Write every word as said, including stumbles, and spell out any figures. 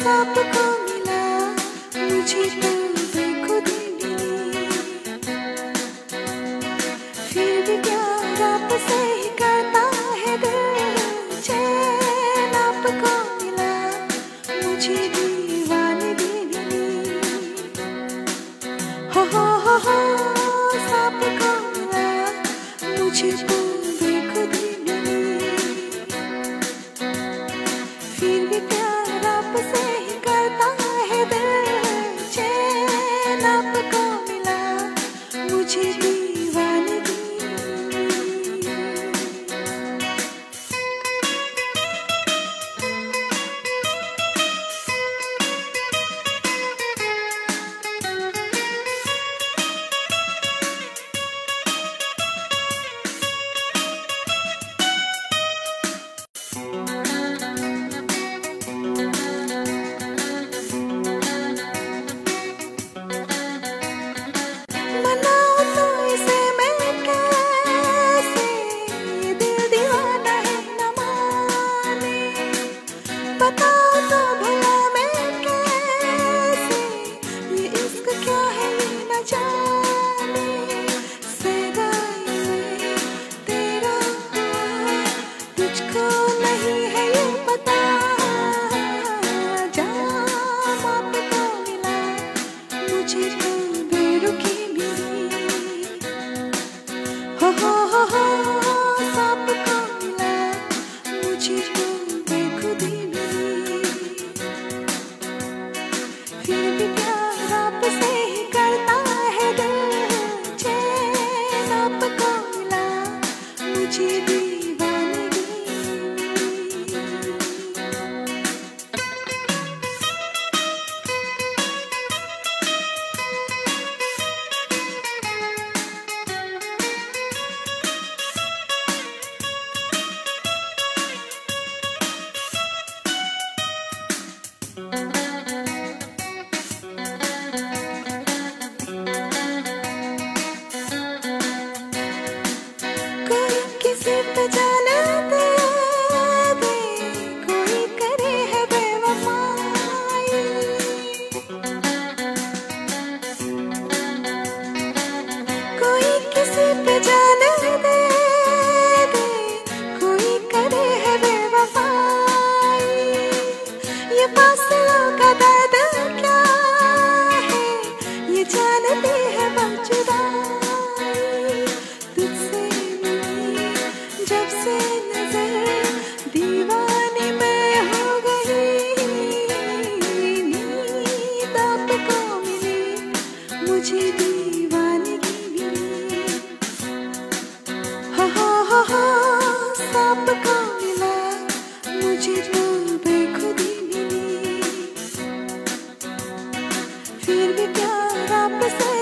सांप को मिला, मुझे तो बेखुदी मिली। फिर भी प्यार आपसे ही करता है दिल, चैन आपको मिला, मुझे दीवानगी मिली। हो हो हो हो सांप को मिला, मुझे तो बेखुदी मिली। फिर भी प्यार आपसे ही करता है दिल, चैन आपको मिला, मुझे दीवानगी मिली। मनाऊं तो इसे मैं कैसे, ये दिल दीवाना है न माने। बताओ तो भला मैं कैसे, ये इश्क क्या है ये न जाने। सगाई में तेरा हुआ, तुझको नहीं है ये पता। जाम आपको मिला, मुझे तो बेरुखी मिली। हो हो हो हो सांप को मिला, मुझे तो बेखुदी मिली। फिर भी प्यार आपसे ही करता है दिल, चैन आपको मिला, मुझे दीवानगी मिली। कोई किसी पे जान दे दे, कोई करे है बेवफाई। कोई किसी पे जान दे दे, कोई करे है बेवफाई। ये फासलों का दर्द क्या है, ये जानती है वो जुदाई। तुझसे मिली जब से नजर, दीवाने मैं हो गई। नींद आपको मिली, मुझे दीवानगी मिली। हो हो हो हो सांप को मिला, मुझे तो बेखुदी मिली। फिर भी प्यार आपसे